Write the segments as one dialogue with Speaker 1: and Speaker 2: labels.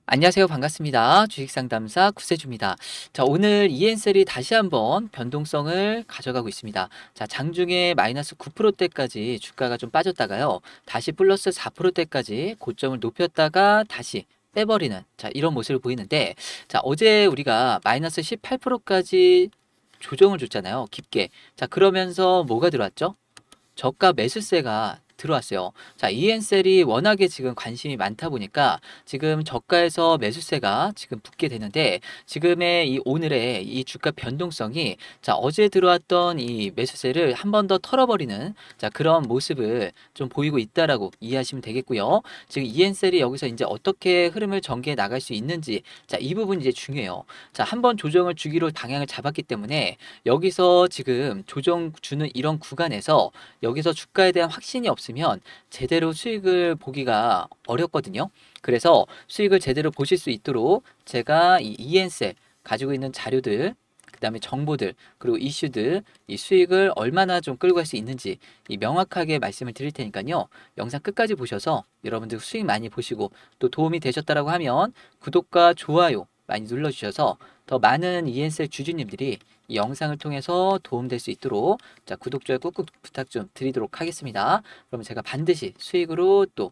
Speaker 1: 안녕하세요. 반갑습니다. 주식상담사 구세주입니다. 자, 오늘 이엔셀이 다시 한번 변동성을 가져가고 있습니다. 자, 장중에 마이너스 9%대까지 주가가 좀 빠졌다가요. 다시 플러스 4%대까지 고점을 높였다가 다시 빼버리는 자, 이런 모습을 보이는데 자, 어제 우리가 마이너스 18%까지 조정을 줬잖아요. 깊게. 자, 그러면서 뭐가 들어왔죠? 저가 매수세가 들어왔어요. 자, 이엔셀이 워낙에 지금 관심이 많다 보니까 지금 저가에서 매수세가 지금 붙게 되는데 지금의 이 오늘의 이 주가 변동성이 자, 어제 들어왔던 이 매수세를 한 번 더 털어버리는 자, 그런 모습을 좀 보이고 있다라고 이해하시면 되겠고요. 지금 이엔셀이 여기서 이제 어떻게 흐름을 전개해 나갈 수 있는지 자, 이 부분이 이제 중요해요. 자, 한 번 조정을 주기로 방향을 잡았기 때문에 여기서 지금 조정 주는 이런 구간에서 여기서 주가에 대한 확신이 없으면 제대로 수익을 보기가 어렵거든요. 그래서 수익을 제대로 보실 수 있도록 제가 이 이엔셀 가지고 있는 자료들, 그다음에 정보들, 그리고 이슈들, 이 수익을 얼마나 좀 끌고 갈 수 있는지 이 명확하게 말씀을 드릴 테니까요. 영상 끝까지 보셔서 여러분들 수익 많이 보시고 또 도움이 되셨다라고 하면 구독과 좋아요 많이 눌러주셔서 더 많은 이엔셀 주주님들이 이 영상을 통해서 도움될 수 있도록 자, 구독, 좋아요 꾹꾹 부탁 좀 드리도록 하겠습니다. 그러면 제가 반드시 수익으로 또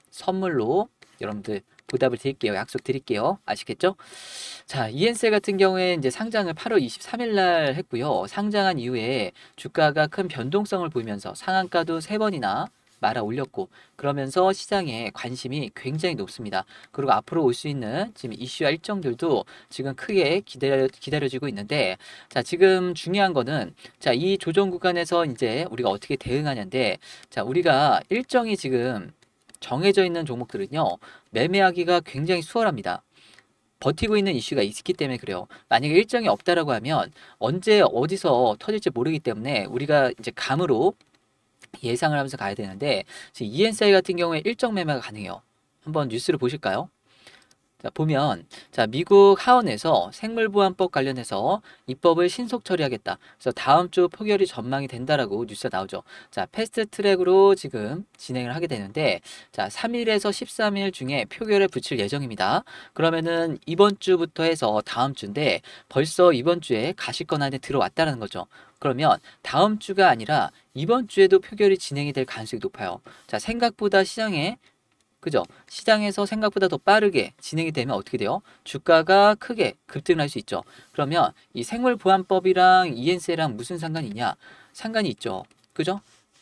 Speaker 1: 선물로 여러분들 보답을 드릴게요. 약속 드릴게요. 아시겠죠? 자, 이엔셀 같은 경우에 이제 상장을 8월 23일 날 했고요. 상장한 이후에 주가가 큰 변동성을 보이면서 상한가도 3번이나 말아 올렸고 그러면서 시장에 관심이 굉장히 높습니다. 그리고 앞으로 올 수 있는 지금 이슈와 일정들도 지금 크게 기다려지고 있는데 자, 지금 중요한 거는 자, 이 조정 구간에서 이제 우리가 어떻게 대응하냐인데 자, 우리가 일정이 지금 정해져 있는 종목들은요. 매매하기가 굉장히 수월합니다. 버티고 있는 이슈가 있기 때문에 그래요. 만약에 일정이 없다라고 하면 언제 어디서 터질지 모르기 때문에 우리가 이제 감으로 예상을 하면서 가야 되는데 지금 ENSI 같은 경우에 일정 매매가 가능해요. 한번 뉴스를 보실까요? 자, 보면 자, 미국 하원에서 생물보안법 관련해서 입법을 신속 처리하겠다. 그래서 다음 주 표결이 전망이 된다라고 뉴스가 나오죠. 자, 패스트 트랙으로 지금 진행을 하게 되는데 자, 3일에서 13일 중에 표결에 붙일 예정입니다. 그러면은 이번 주부터 해서 다음 주인데 벌써 이번 주에 가시권 안에 들어왔다는 거죠. 그러면 다음 주가 아니라 이번 주에도 표결이 진행이 될 가능성이 높아요. 자, 생각보다 시장에 그죠? 시장에서 생각보다 더 빠르게 진행이 되면 어떻게 돼요? 주가가 크게 급등을 할 수 있죠. 그러면 이 생물보안법이랑 ENS랑 무슨 상관이냐? 상관이 있죠. 그죠?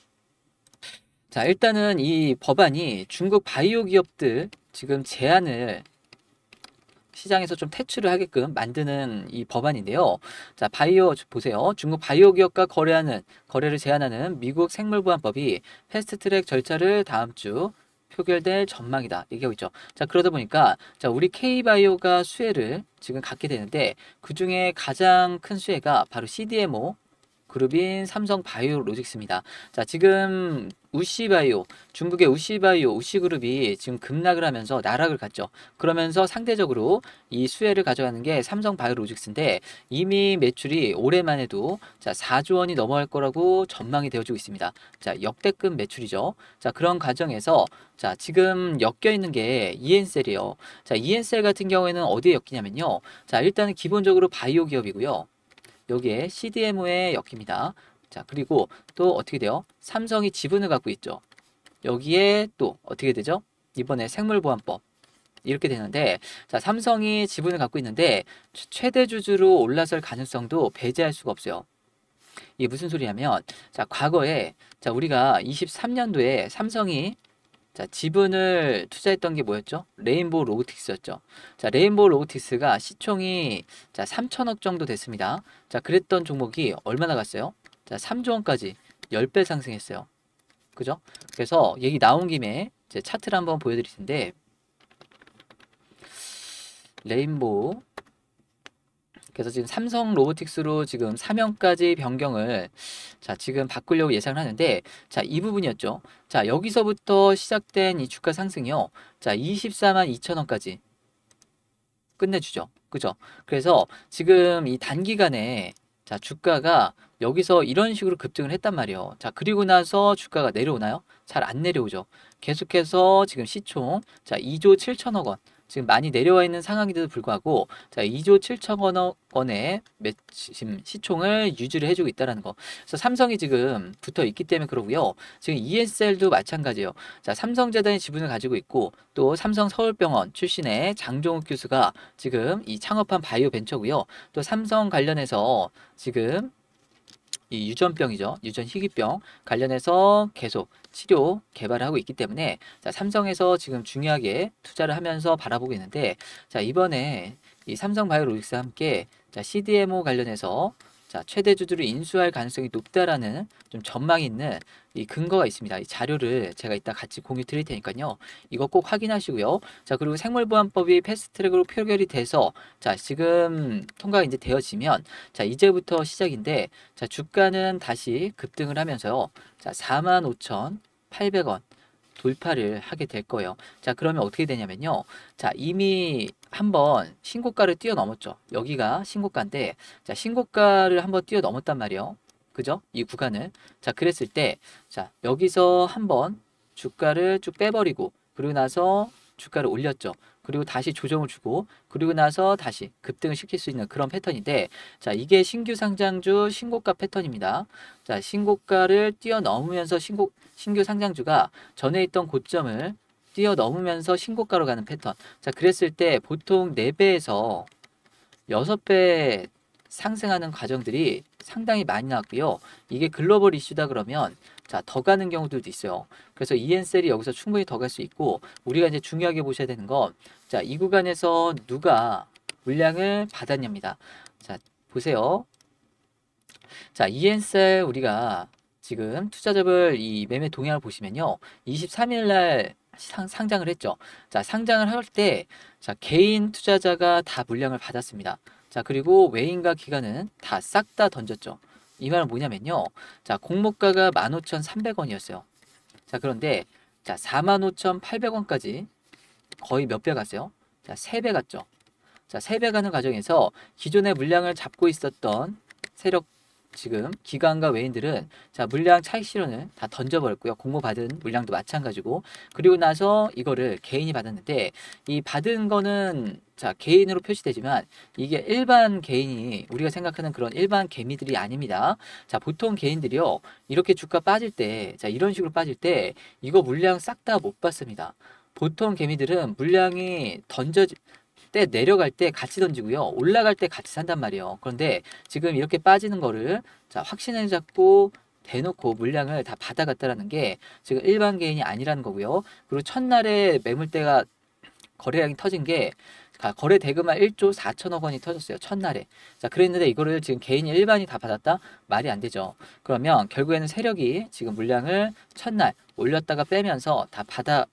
Speaker 1: 자, 일단은 이 법안이 중국 바이오 기업들 지금 제한을 시장에서 좀 퇴출을 하게끔 만드는 이 법안인데요. 자, 바이오 보세요. 중국 바이오 기업과 거래를 제한하는 미국 생물보안법이 패스트트랙 절차를 다음 주 표결될 전망이다. 얘기하고 있죠. 자, 그러다 보니까 자, 우리 K바이오가 수혜를 지금 갖게 되는데 그중에 가장 큰 수혜가 바로 CDMO 그룹인 삼성바이오로직스입니다. 자, 지금 우시바이오, 중국의 우시바이오, 우시그룹이 지금 급락을 하면서 나락을 갔죠. 그러면서 상대적으로 이 수혜를 가져가는 게 삼성바이오로직스인데 이미 매출이 올해만 해도 자, 4조 원이 넘어갈 거라고 전망이 되어지고 있습니다. 자, 역대급 매출이죠. 자, 그런 과정에서 자, 지금 엮여 있는 게 이엔셀이에요. 자, 이엔셀 같은 경우에는 어디에 엮이냐면요. 자, 일단은 기본적으로 바이오 기업이고요. 여기에 CDMO에 엮입니다. 자, 그리고 또 어떻게 돼요? 삼성이 지분을 갖고 있죠. 여기에 또 어떻게 되죠? 이번에 생물보안법 이렇게 되는데 자, 삼성이 지분을 갖고 있는데 최대 주주로 올라설 가능성도 배제할 수가 없어요. 이게 무슨 소리냐면 자, 과거에 자, 우리가 23년도에 삼성이 자, 지분을 투자했던 게 뭐였죠? 레인보우 로보틱스였죠. 자, 레인보우 로보틱스가 시총이 자, 3천억 정도 됐습니다. 자, 그랬던 종목이 얼마나 갔어요? 자, 3조 원까지 10배 상승했어요. 그죠? 그래서 얘기 나온 김에 제 차트를 한번 보여드릴 텐데 레인보우 그래서 지금 삼성 로보틱스로 지금 사명까지 변경을 자, 지금 바꾸려고 예상을 하는데 자, 이 부분이었죠. 자, 여기서부터 시작된 이 주가 상승이요. 자, 24만 2천 원까지 끝내주죠. 그죠? 그래서 지금 이 단기간에 자, 주가가 여기서 이런 식으로 급등을 했단 말이에요. 자, 그리고 나서 주가가 내려오나요? 잘 안 내려오죠. 계속해서 지금 시총 자, 2조 7천억 원. 지금 많이 내려와 있는 상황인데도 불구하고 자, 2조 7천억 원의 지금 시총을 유지를 해주고 있다는 거. 그래서 삼성이 지금 붙어 있기 때문에 그러고요. 지금 ESL도 마찬가지예요. 자, 삼성재단이 지분을 가지고 있고 또 삼성 서울병원 출신의 장종욱 교수가 지금 이 창업한 바이오 벤처고요. 또 삼성 관련해서 지금 이 유전병이죠. 유전 희귀병 관련해서 계속 치료 개발을 하고 있기 때문에 자, 삼성에서 지금 중요하게 투자를 하면서 바라보고 있는데 자, 이번에 이 삼성바이오로직스와 함께 자, CDMO 관련해서 자, 최대 주주를 인수할 가능성이 높다라는 좀 전망이 있는 이 근거가 있습니다. 이 자료를 제가 이따 같이 공유 드릴 테니까요. 이거 꼭 확인하시고요. 자, 그리고 생물보안법이 패스트트랙으로 표결이 돼서 자, 지금 통과가 이제 되어지면 자, 이제부터 시작인데 자, 주가는 다시 급등을 하면서요. 자, 45,800원 돌파를 하게 될 거예요. 자, 그러면 어떻게 되냐면요. 자, 이미 한번 신고가를 뛰어넘었죠. 여기가 신고가인데, 자, 신고가를 한번 뛰어넘었단 말이에요. 그죠? 이 구간을. 자, 그랬을 때, 자, 여기서 한번 주가를 쭉 빼버리고, 그리고 나서 주가를 올렸죠. 그리고 다시 조정을 주고, 그리고 나서 다시 급등을 시킬 수 있는 그런 패턴인데, 자, 이게 신규 상장주 신고가 패턴입니다. 자, 신고가를 뛰어넘으면서 신규 상장주가 전에 있던 고점을 뛰어넘으면서 신고가로 가는 패턴. 자, 그랬을 때 보통 4배에서 6배 상승하는 과정들이 상당히 많이 나왔고요. 이게 글로벌 이슈다 그러면 자, 더 가는 경우들도 있어요. 그래서 ENCL이 여기서 충분히 더 갈 수 있고 우리가 이제 중요하게 보셔야 되는 건 자, 이 구간에서 누가 물량을 받았냐입니다. 자, 보세요. 자, ENCL 우리가 지금 투자자별 이 매매 동향을 보시면요. 23일 날 상장을 했죠. 자, 상장을 할 때, 자, 개인 투자자가 다 물량을 받았습니다. 자, 그리고 외인과 기관은 다 싹 다 던졌죠. 이 말은 뭐냐면요. 자, 공모가가 15,300원이었어요. 자, 그런데, 자, 45,800원까지 거의 몇 배 갔어요? 자, 3배 갔죠. 자, 3배 가는 과정에서 기존의 물량을 잡고 있었던 세력 지금 기관과 외인들은 자, 물량 차익 실현을 다 던져버렸고요. 공모 받은 물량도 마찬가지고 그리고 나서 이거를 개인이 받았는데 이 받은 거는 자, 개인으로 표시되지만 이게 일반 개인이 우리가 생각하는 그런 일반 개미들이 아닙니다. 자, 보통 개인들이요. 이렇게 주가 빠질 때 자, 이런 식으로 빠질 때 이거 물량 싹 다 못 받습니다. 보통 개미들은 물량이 때 내려갈 때 같이 던지고요. 올라갈 때 같이 산단 말이에요. 그런데 지금 이렇게 빠지는 거를 자, 확신을 잡고 대놓고 물량을 다 받아갔다라는 게 지금 일반 개인이 아니라는 거고요. 그리고 첫날에 매물대가 거래량이 터진 게 거래 대금만 1조 4천억 원이 터졌어요. 첫날에. 자, 그랬는데 이거를 지금 개인이 일반이 다 받았다? 말이 안 되죠. 그러면 결국에는 세력이 지금 물량을 첫날 올렸다가 빼면서 다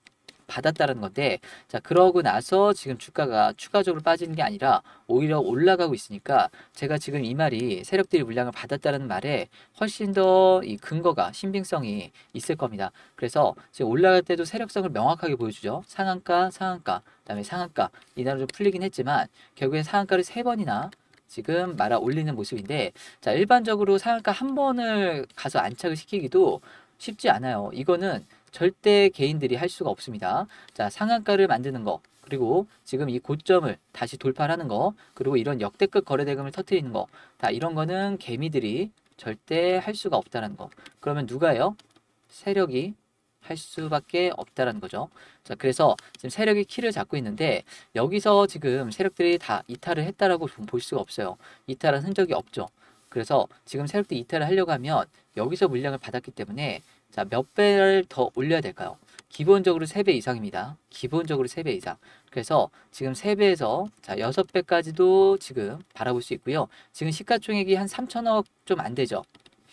Speaker 1: 받았다는 건데 자, 그러고 나서 지금 주가가 추가적으로 빠지는 게 아니라 오히려 올라가고 있으니까 제가 지금 이 말이 세력들이 물량을 받았다는 말에 훨씬 더 이 근거가 신빙성이 있을 겁니다. 그래서 지금 올라갈 때도 세력성을 명확하게 보여주죠. 상한가, 상한가, 그다음에 상한가 이날은 좀 풀리긴 했지만 결국엔 상한가를 3번이나 지금 말아 올리는 모습인데 자, 일반적으로 상한가 한 번을 가서 안착을 시키기도 쉽지 않아요. 이거는 절대 개인들이 할 수가 없습니다. 자, 상한가를 만드는 거, 그리고 지금 이 고점을 다시 돌파하는 거, 그리고 이런 역대급 거래대금을 터뜨리는 거, 다 이런 거는 개미들이 절대 할 수가 없다는 거. 그러면 누가 해요? 세력이 할 수밖에 없다라는 거죠. 자, 그래서 지금 세력이 키를 잡고 있는데 여기서 지금 세력들이 다 이탈을 했다라고 볼 수가 없어요. 이탈한 흔적이 없죠. 그래서 지금 세력들이 이탈을 하려고 하면 여기서 물량을 받았기 때문에 자, 몇 배를 더 올려야 될까요? 기본적으로 3배 이상입니다. 기본적으로 3배 이상. 그래서 지금 3배에서 자, 6배까지도 지금 바라볼 수 있고요. 지금 시가총액이 한 3천억 좀 안 되죠.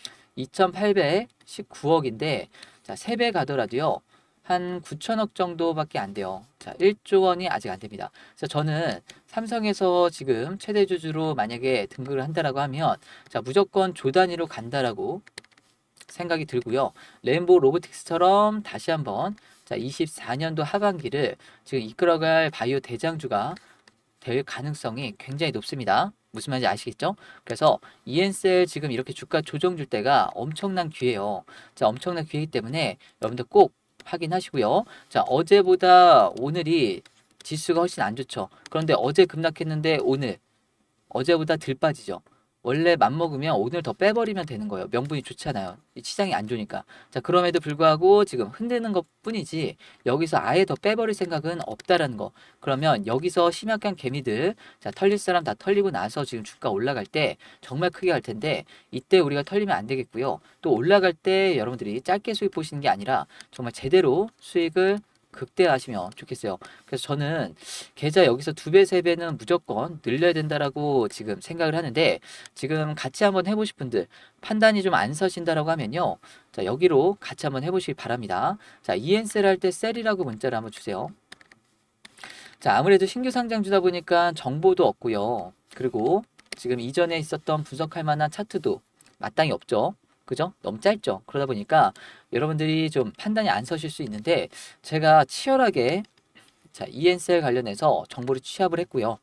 Speaker 1: 2,819억인데 자, 3배 가더라도요. 한 9천억 정도밖에 안 돼요. 자, 1조 원이 아직 안 됩니다. 그래서 저는 삼성에서 지금 최대 주주로 만약에 등극을 한다라고 하면 자, 무조건 조 단위로 간다라고 생각이 들고요. 레인보우 로보틱스처럼 다시 한번 자, 24년도 하반기를 지금 이끌어갈 바이오 대장주가 될 가능성이 굉장히 높습니다. 무슨 말인지 아시겠죠? 그래서 ENCL 지금 이렇게 주가 조정 줄 때가 엄청난 기회예요. 자, 엄청난 기회이기 때문에 여러분들 꼭 확인하시고요. 자, 어제보다 오늘이 지수가 훨씬 안 좋죠. 그런데 어제 급락했는데 오늘 어제보다 덜 빠지죠. 원래 맘먹으면 오늘 더 빼버리면 되는 거예요. 명분이 좋잖아요. 이 시장이 안 좋으니까. 자, 그럼에도 불구하고 지금 흔드는 것 뿐이지 여기서 아예 더 빼버릴 생각은 없다라는 거. 그러면 여기서 심약한 개미들, 자, 털릴 사람 다 털리고 나서 지금 주가 올라갈 때 정말 크게 갈 텐데 이때 우리가 털리면 안 되겠고요. 또 올라갈 때 여러분들이 짧게 수익 보시는 게 아니라 정말 제대로 수익을 극대화하시면 좋겠어요. 그래서 저는 계좌 여기서 2배, 3배는 무조건 늘려야 된다라고 지금 생각을 하는데 지금 같이 한번 해보실 분들 판단이 좀 안 서신다라고 하면요. 자, 여기로 같이 한번 해보시기 바랍니다. 자, ENS를 할 때 셀이라고 문자를 한번 주세요. 자, 아무래도 신규 상장주다 보니까 정보도 없고요. 그리고 지금 이전에 있었던 분석할 만한 차트도 마땅히 없죠. 그죠? 너무 짧죠. 그러다 보니까 여러분들이 좀 판단이 안 서실 수 있는데 제가 치열하게 자, ENSL 관련해서 정보를 취합을 했고요.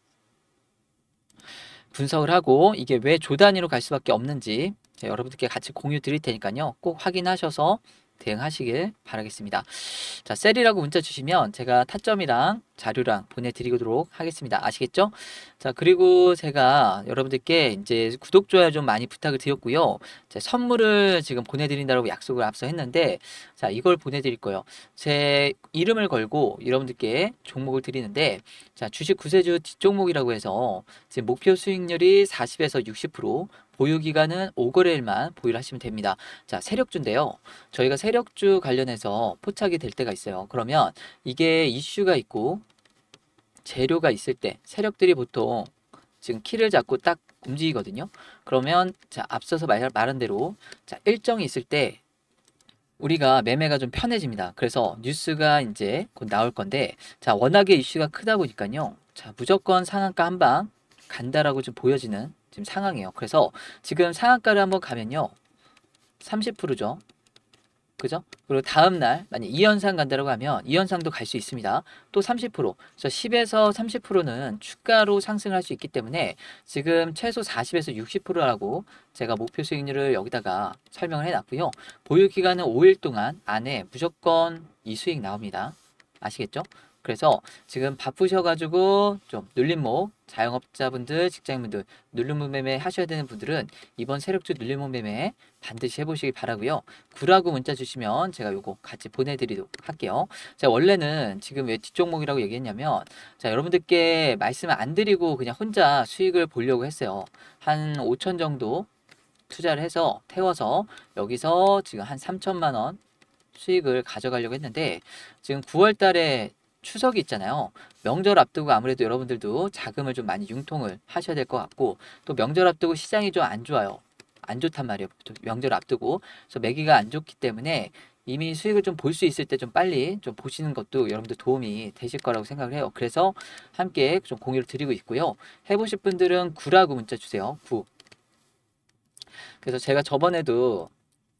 Speaker 1: 분석을 하고 이게 왜 조 단위로 갈 수밖에 없는지 여러분들께 같이 공유 드릴 테니까요. 꼭 확인하셔서 대응하시길 바라겠습니다. 자, 셀이라고 문자 주시면 제가 타점이랑 자료랑 보내드리도록 하겠습니다. 아시겠죠? 자, 그리고 제가 여러분들께 이제 구독, 좋아요 좀 많이 부탁을 드렸고요. 제 선물을 지금 보내드린다고 약속을 앞서 했는데, 자, 이걸 보내드릴 거예요. 제 이름을 걸고 여러분들께 종목을 드리는데, 자, 주식 구세주 뒷종목이라고 해서 지금 목표 수익률이 40에서 60%, 보유 기간은 5거래일만 보유를 하시면 됩니다. 자, 세력주인데요. 저희가 세력주 관련해서 포착이 될 때가 있어요. 그러면 이게 이슈가 있고 재료가 있을 때 세력들이 보통 지금 키를 잡고 딱 움직이거든요. 그러면 자, 앞서서 말한 대로 자, 일정이 있을 때 우리가 매매가 좀 편해집니다. 그래서 뉴스가 이제 곧 나올 건데 자, 워낙에 이슈가 크다 보니까요. 자, 무조건 상한가 한 방 간다라고 좀 보여지는 지금 상황이에요. 그래서 지금 상한가를 한번 가면요. 30%죠. 그죠? 그리고 다음날 만약 2연상 간다라고 하면 2연상도 갈 수 있습니다. 또 30%. 그래서 10에서 30%는 추가로 상승할 수 있기 때문에 지금 최소 40에서 60%라고 제가 목표 수익률을 여기다가 설명을 해놨고요. 보유 기간은 5일 동안 안에 무조건 이 수익 나옵니다. 아시겠죠? 그래서 지금 바쁘셔가지고 좀 눌림목 자영업자분들, 직장인분들 눌림목 매매 하셔야 되는 분들은 이번 세력주 눌림목 매매 반드시 해보시기 바라고요. 9라고 문자 주시면 제가 요거 같이 보내드리도록 할게요. 자, 원래는 지금 왜 뒷종목이라고 얘기했냐면 자, 여러분들께 말씀을 안 드리고 그냥 혼자 수익을 보려고 했어요. 한 5천 정도 투자를 해서 태워서 여기서 지금 한 3천만 원 수익을 가져가려고 했는데 지금 9월 달에 추석이 있잖아요. 명절 앞두고 아무래도 여러분들도 자금을 좀 많이 융통을 하셔야 될 것 같고 또 명절 앞두고 시장이 좀 안 좋아요. 안 좋단 말이에요. 명절 앞두고. 그래서 매기가 안 좋기 때문에 이미 수익을 좀 볼 수 있을 때 좀 빨리 좀 보시는 것도 여러분들 도움이 되실 거라고 생각을 해요. 그래서 함께 좀 공유를 드리고 있고요. 해보실 분들은 9라고 문자 주세요. 9. 그래서 제가 저번에도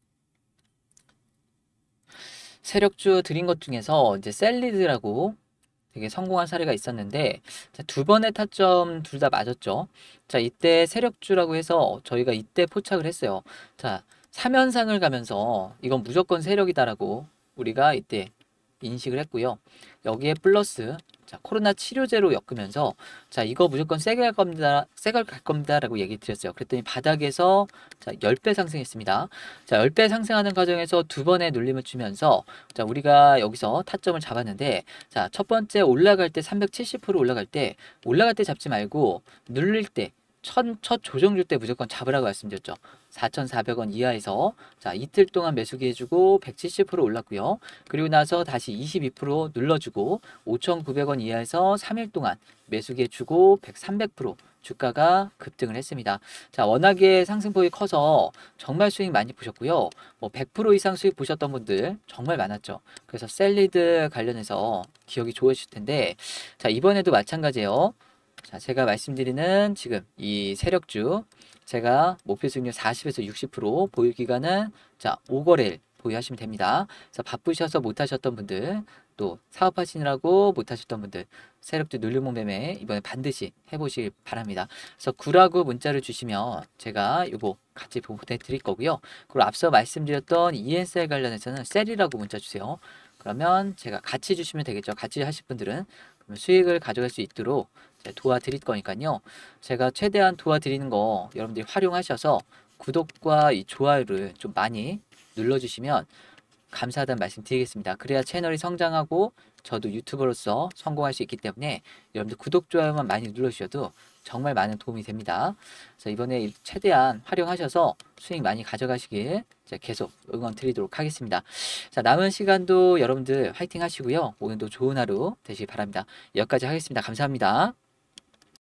Speaker 1: 세력주 드린 것 중에서 이제 셀리드라고 되게 성공한 사례가 있었는데 자, 두 번의 타점 둘 다 맞았죠. 자, 이때 세력주라고 해서 저희가 이때 포착을 했어요. 자, 3연상을 가면서 이건 무조건 세력이다라고 우리가 이때 인식을 했고요. 여기에 플러스 자, 코로나 치료제로 엮으면서 자, 이거 무조건 세게 갈 겁니다. 세게 갈 겁니다라고 얘기 드렸어요. 그랬더니 바닥에서 자, 10배 상승했습니다. 자, 10배 상승하는 과정에서 두 번의 눌림을 주면서 자, 우리가 여기서 타점을 잡았는데 자, 첫 번째 올라갈 때 370% 올라갈 때 잡지 말고 눌릴 때 첫 조정줄 때 무조건 잡으라고 말씀드렸죠. 4,400원 이하에서 자, 이틀 동안 매수기 해주고 170% 올랐고요. 그리고 나서 다시 22% 눌러주고 5,900원 이하에서 3일 동안 매수기 해주고 300% 주가가 급등을 했습니다. 자, 워낙에 상승폭이 커서 정말 수익 많이 보셨고요. 뭐 100% 이상 수익 보셨던 분들 정말 많았죠. 그래서 셀리드 관련해서 기억이 좋으실 텐데 자, 이번에도 마찬가지예요. 자, 제가 말씀드리는 지금 이 세력주 제가 목표 수익률 40에서 60% 보유 기간은 자, 5거래일 보유하시면 됩니다. 그래서 바쁘셔서 못 하셨던 분들 또 사업하시느라고 못 하셨던 분들 세력주 눌림목 매매 이번에 반드시 해보시길 바랍니다. 그래서 9라고 문자를 주시면 제가 이거 같이 보내드릴 거고요. 그리고 앞서 말씀드렸던 ENSL 관련해서는 셀이라고 문자 주세요. 그러면 제가 같이 주시면 되겠죠. 같이 하실 분들은 수익을 가져갈 수 있도록 제가 도와드릴 거니까요. 제가 최대한 도와드리는 거 여러분들이 활용하셔서 구독과 이 좋아요를 좀 많이 눌러주시면 감사하다는 말씀 드리겠습니다. 그래야 채널이 성장하고 저도 유튜버로서 성공할 수 있기 때문에 여러분들 구독, 좋아요만 많이 눌러주셔도 정말 많은 도움이 됩니다. 그래서 이번에 최대한 활용하셔서 수익 많이 가져가시길 제가 계속 응원 드리도록 하겠습니다. 자, 남은 시간도 여러분들 화이팅 하시고요. 오늘도 좋은 하루 되시기 바랍니다. 여기까지 하겠습니다. 감사합니다.